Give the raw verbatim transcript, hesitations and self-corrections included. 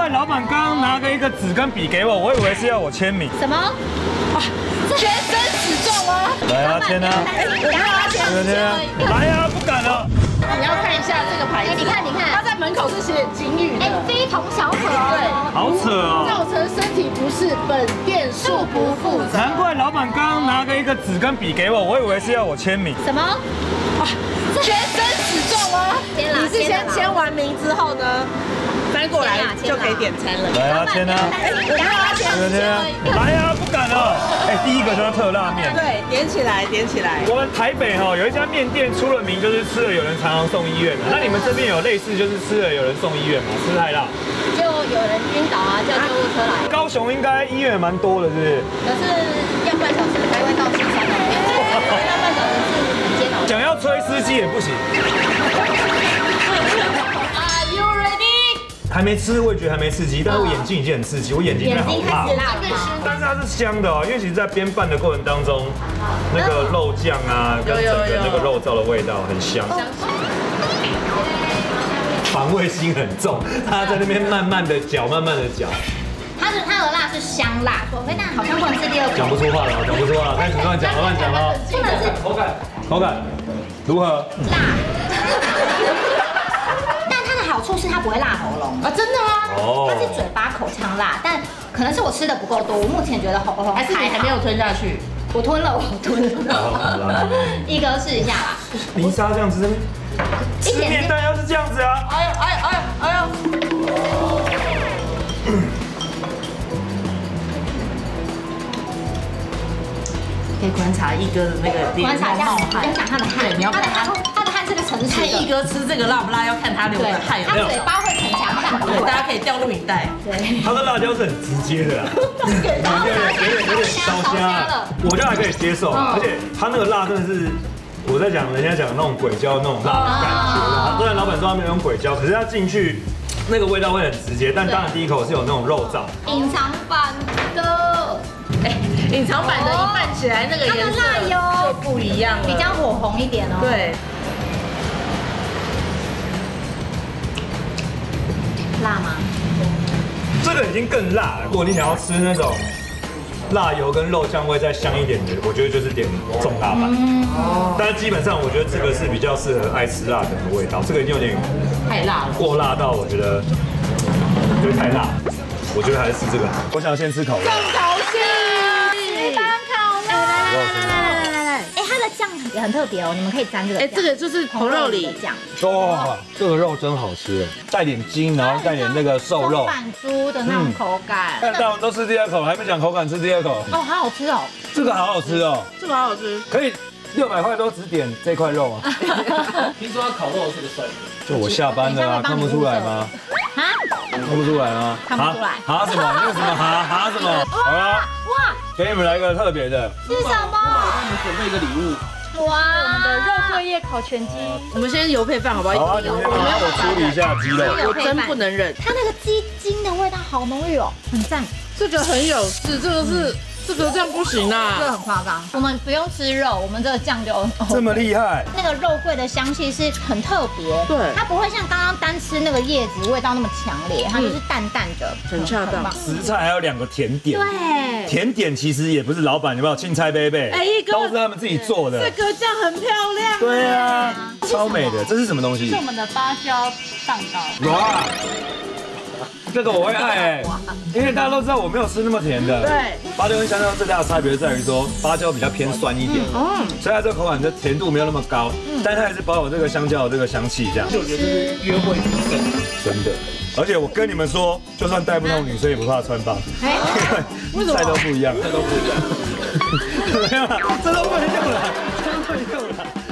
怪老板刚刚拿个一个纸跟笔给我，我以为是要我签名。 什么？啊，签生死状吗？ 来啊，签啊！ 我不要签， 签啊！来啊，不敢了。 你要看一下这个牌子， 你看，你看， 它在门口是写警语的， 哎，非同小可哦。 好扯哦！ 造成身体不适，本店恕不负责。 难怪老板刚刚拿个一个纸跟笔给我，我以为是要我签名。 什么？ 啊，签生死状吗？ 签啦， 你是先签完名之后呢，翻过来就可以点餐了。 来啊，签啊！ 我不要签， 签啊！来啊，不敢了。哎，第一个就是特辣面。 对，点起来，点起来。 我们台北哈有一家面店出了名，就是吃了有人常常送医院的。那你们这边有类似就是吃了有人送医院吗？吃太辣？ 就有人晕倒啊，叫救护车来。 高雄应该医院蛮多的，是不是？ 可是要半小时才会到西山那边，要半小时是很煎熬。 想要催司机也不行。 Are you ready？ 还没吃，我也觉得还没刺激，但是我眼睛已经很刺激，我眼睛现在好辣。 辣了。 但是它是香的哦，因为其实在煸拌的过程当中，那个肉酱啊跟整个那个肉燥的味道很香。防卫心很重，他在那边慢慢的嚼，慢慢的嚼。 它是它的辣是香辣，所以但好像不能吃第二口。 讲不出话了，讲不出话了，开始乱讲了，乱讲了。 不能是口感，口感如何？ 辣。但它的好处是它不会辣喉咙啊，真的吗？ 哦。 它是嘴巴口腔辣，但可能是我吃的不够多，我目前觉得喉咙还是你还没有吞下去？ 我吞了，我吞了。一哥试一下啦。 泥沙这样子，吃面蛋要是这样子啊！ 哎呦哎呦哎呦哎呦！可以观察一哥的那个脸观察一下， 冒跟汗。 讲他的汗， 你要他的汗，他的汗是个诚实看一的。 哥吃这个辣不辣，要看他流的汗有他没有。 嘴巴会逞强，汗不对， 会。 大家可以调录影带。 对。 它的辣椒是很直接的啦， 然后有点有点有点烧虾了，我觉得还可以接受，而且它那个辣真的是。我在讲人家讲的那种鬼椒那种辣的感觉，虽然老板说他没有用鬼椒，可是它进去那个味道会很直接，但当然第一口是有那种肉燥。 隐藏版的， 哎，隐藏版的一拌起来那个颜色它的辣油就不一样了， 比较火红一点哦。 对， 辣吗？ 这个已经更辣了，如果你想要吃那种。辣油跟肉酱味再香一点的，我觉得就是点重辣版。哦。但是基本上我觉得这个是比较适合爱吃辣的人的味道，这个已经有点太辣了， 过辣到我觉得，我觉得太辣。我觉得还是吃这个。我想先吃烤肉。 重头戏， 石斑烤肉。来来来来来来来，哎，它的酱也很特别哦，你们可以沾这个。 哎，这个就是红肉里酱。 哇，这个肉真好吃，带点筋，然后带点那个瘦肉。 板猪的那种口感。 看到都吃第二口，还没讲口感，吃第二口。 哦，好好吃哦。 这个好好吃哦， 这个好好吃。 可以六百块都只点这块肉吗？ 听说他烤肉是个帅哥。 就我下班了啊，看不出来吗？ 啊？ 看不出来吗？ 看不出来。 哈什么？那个什么哈哈什么？好了， 哇， 给你们来个特别的。 是什么？ 我帮你们准备一个礼物。 哇， 我们的肉桂叶烤全鸡， 我们先油配饭好不好？ 好啊，你先帮我处理一下鸡肉。 我真不能忍， 它那个鸡精的味道好浓郁哦，很赞。 这个很有事，这个是这个这样不行这啊。 个很夸张，我们不用吃肉，我们这个酱就这么厉害。 那个肉桂的香气是很特别， 对， 它不会像刚刚单吃那个叶子味道那么强烈，它就是淡淡的， 很恰当。 食材还有两个甜点， 对， 甜点其实也不是老板有没有青菜贝贝， 哎一个都是他们自己做的。 这个酱很漂亮。 对啊，超美的。这是什么东西是？我们的芭蕉蛋糕。 哇，这个我会爱哎，因为大家都知道我没有吃那么甜的。 对， 芭蕉跟香蕉最大的差别在于说，芭蕉比较偏酸一点，嗯，所以它这个口感的甜度没有那么高，但它还是保有这个香蕉的这个香气，这样。 我觉得这是约会必胜。 真的，而且我跟你们说，就算带不动女生也不怕穿帮，因为菜都不一样，菜都不一样。没有啦，这都不能用了，这都不能用了。